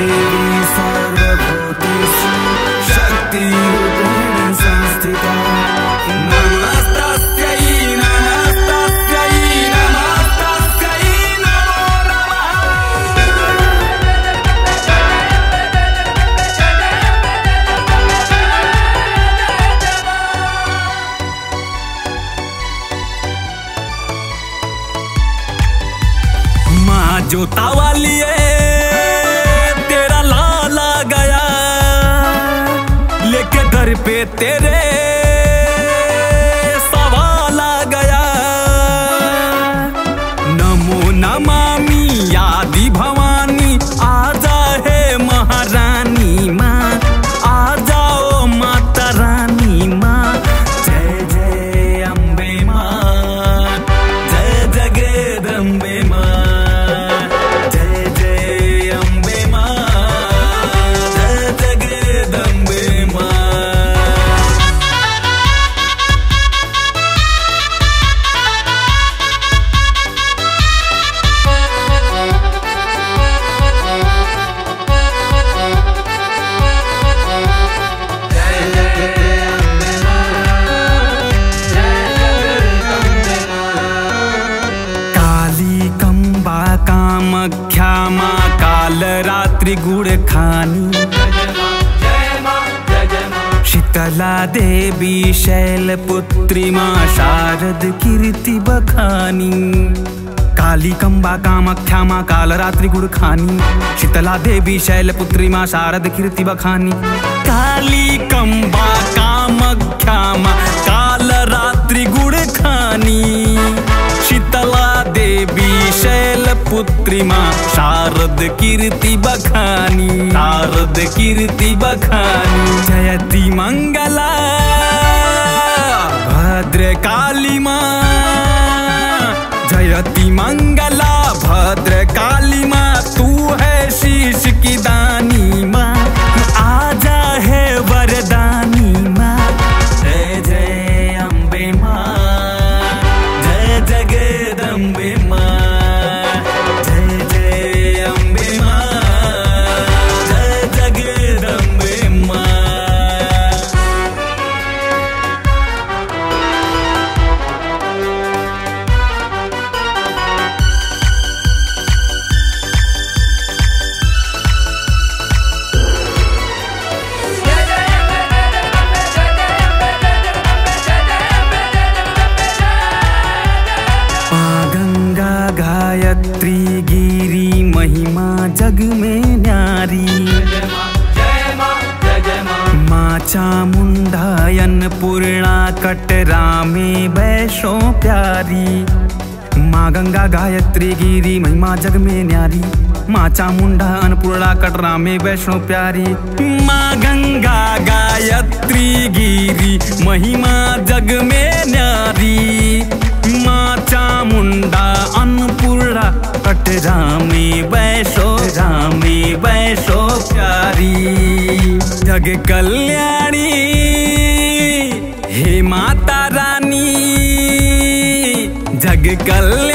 देवी सर्वभूतेषु शक्तिरूपेण संस्थिता। नमस्तस्यै नमस्तस्यै नमस्तस्यै नमो नमः। माँ जोता वाली तेरा लाला गया लेके दर पे तेरे सवाल आ गया। नमो नमामि आदि भवानी आजा है महारानी माँ, आ जाओ माता रानी माँ। जय जय अम्बे माँ, जय जगदम्बे माँ, कामाख्या माँ काल रात्रि गुड़ खानी। शीतला देवी शैलपुत्री माँ शारद कीर्ति बखानी। काली कंबा कामाख्या माँ काल रात्रि गुड़ खानी। शीतला देवी शैलपुत्री माँ शारद कीर्ति बखानी। काली कंबा कामाख्या माँ काल रात्रि गुड़ खानी। शीतला देवी शैलपुत्री माँ शारद कीर्ति बखानी, शारद कीर्ति बखानी। जयति मंगला भद्र काली माँ, जयति मंगला भद्र काली माँ। तू है शीश की दानी माँ, आजा है वरदानी माँ। जय जय अम्बे माँ, जय जगदम्बे माँ, जय जय अम्बे माँ, जय जगदम्बे माँ। गायत्री गिरी महिमा जग में न्यारी। माँ चामुंडा अन्नपूर्णा कटरा में वैष्णो प्यारी। माँ गंगा गायत्री गिरी महिमा जग में न्यारी। माँ चामुंडा अन्नपूर्णा कटरा में वैष्णो प्यारी। माँ गंगा गायत्री गिरी महिमा जग में न्यारी। माँ चामुंडा अन्नपूर्णा कटरा में वैष्णो प्यारी। जग कल्याणी हे माता रानी, जग कल्याणी